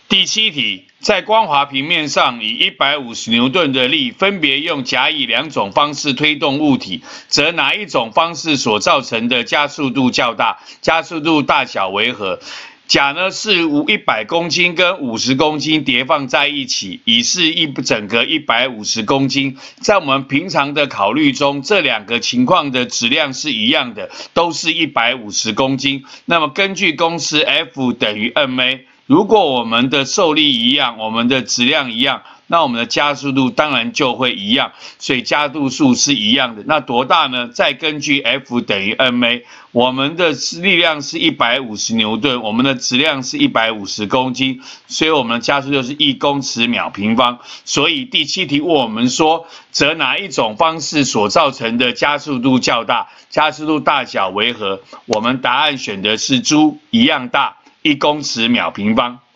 第7题，在光滑平面上以150牛顿的力分别用甲乙2种方式推动物体，则哪一种方式所造成的加速度较大？加速度大小为何？甲呢是100公斤跟50公斤叠放在一起，乙是整个150公斤。在我们平常的考虑中，这2个情况的质量是一样的，都是150公斤。那么根据公式 F 等于 ma。如果我们的受力一样，我们的质量一样，那我们的加速度当然就会一样，所以加速数是一样的。那多大呢？再根据 F 等于 ma， 我们的力量是150牛顿，我们的质量是150公斤，所以我们的加速就是1公尺秒平方。所以第7题问我们说，则哪一种方式所造成的加速度较大？加速度大小为何？我们答案选的是猪，一样大。1公尺秒平方。